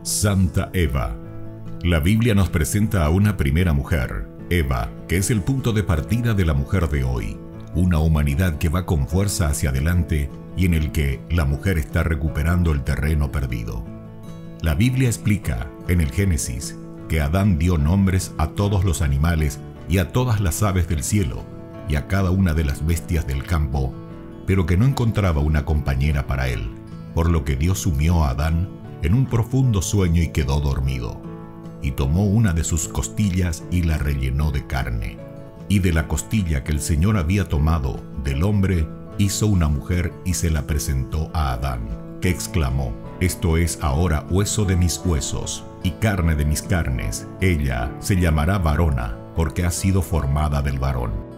Santa Eva. La Biblia nos presenta a una primera mujer, Eva, que es el punto de partida de la mujer de hoy. Una humanidad que va con fuerza hacia adelante y en el que la mujer está recuperando el terreno perdido. La Biblia explica, en el Génesis, que Adán dio nombres a todos los animales y a todas las aves del cielo y a cada una de las bestias del campo, pero que no encontraba una compañera para él, por lo que Dios sumió a Adán en un profundo sueño y quedó dormido. Y tomó una de sus costillas y la rellenó de carne. Y de la costilla que el Señor había tomado del hombre, hizo una mujer y se la presentó a Adán, que exclamó: «Esto es ahora hueso de mis huesos y carne de mis carnes. Ella se llamará varona, porque ha sido formada del varón».